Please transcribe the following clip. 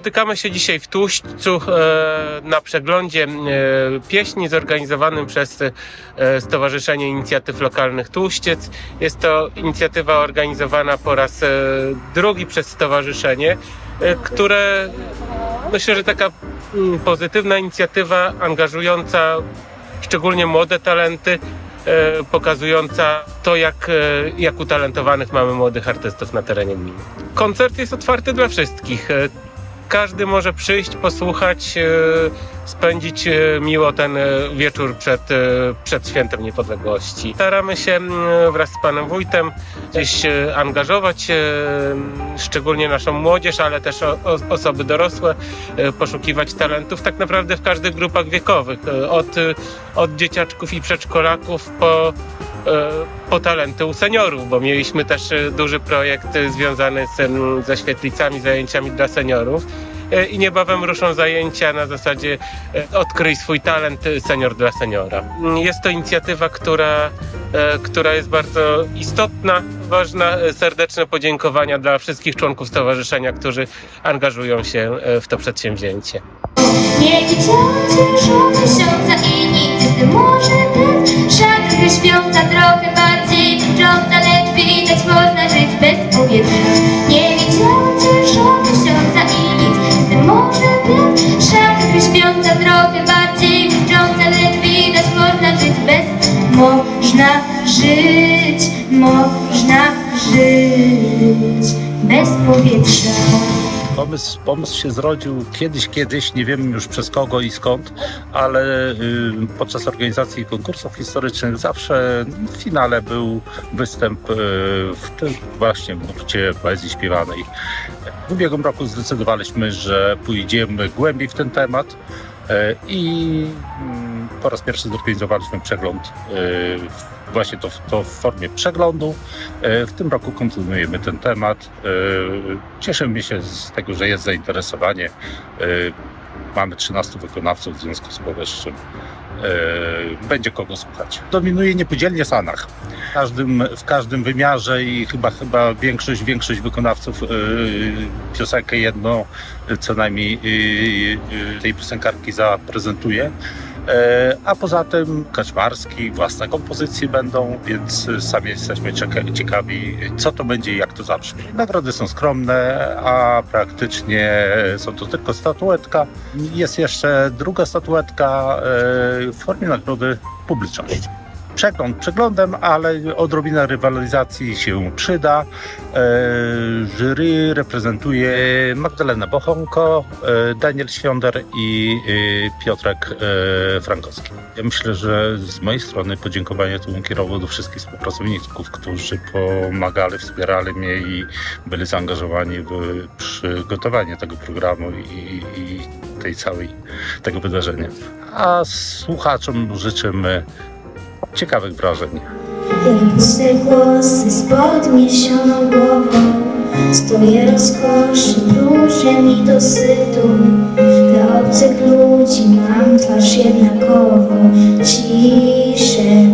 Spotykamy się dzisiaj w Tłuszczu na przeglądzie pieśni zorganizowanym przez Stowarzyszenie Inicjatyw Lokalnych Tłuszczyc. Jest to inicjatywa organizowana po raz drugi przez stowarzyszenie, które myślę, że taka pozytywna inicjatywa, angażująca szczególnie młode talenty, pokazująca to, jak utalentowanych mamy młodych artystów na terenie gminy. Koncert jest otwarty dla wszystkich. Każdy może przyjść, posłuchać, spędzić miło ten wieczór przed Świętem Niepodległości. Staramy się wraz z panem wójtem gdzieś angażować szczególnie naszą młodzież, ale też osoby dorosłe, poszukiwać talentów tak naprawdę w każdych grupach wiekowych, od dzieciaczków i przedszkolaków po talenty u seniorów, bo mieliśmy też duży projekt związany ze świetlicami, zajęciami dla seniorów i niebawem ruszą zajęcia na zasadzie odkryj swój talent, senior dla seniora. Jest to inicjatywa, która jest bardzo istotna, ważna. Serdeczne podziękowania dla wszystkich członków stowarzyszenia, którzy angażują się w to przedsięwzięcie. Nie widziałam ciężko miesiąca i nic nie może być. Szat trochę śpiąca, trochę bardziej drżąca, lecz widać można żyć bez powietrza. Nie widziałam ciężko miesiąca i nic nie może być. Szat trochę śpiąca, trochę bardziej drżąca, lecz widać można żyć bez. Można żyć bez powietrza. Pomysł się zrodził kiedyś, nie wiem już przez kogo i skąd, ale podczas organizacji konkursów historycznych zawsze w finale był występ w tym właśnie nurcie poezji śpiewanej. W ubiegłym roku zdecydowaliśmy, że pójdziemy głębiej w ten temat i po raz pierwszy zorganizowaliśmy przegląd, właśnie to w formie przeglądu. W tym roku kontynuujemy ten temat. Cieszymy się z tego, że jest zainteresowanie. Mamy 13 wykonawców, w związku z powyższym będzie kogo słuchać. Dominuje niepodzielnie Sanach. W każdym wymiarze i chyba większość wykonawców piosenkę jedną co najmniej tej piosenkarki zaprezentuje. A poza tym Kaczmarski, własne kompozycje będą, więc sami jesteśmy ciekawi, co to będzie i jak to zabrzmi. Nagrody są skromne, a praktycznie są to tylko statuetka. Jest jeszcze druga statuetka w formie nagrody publiczności. Przegląd przeglądem, ale odrobina rywalizacji się przyda. Jury reprezentuje Magdalena Bochonko, Daniel Świąder i Piotrek Frankowski. Ja myślę, że z mojej strony podziękowanie tu kierował do wszystkich współpracowników, którzy pomagali, wspierali mnie i byli zaangażowani w przygotowanie tego programu i tego wydarzenia. A słuchaczom życzymy ciekawych wrażeń. Puste głosy z podniesioną głową, stoję rozkoszy, duże mi dosytu. Dla obcych ludzi mam twarz jednakową, ciszę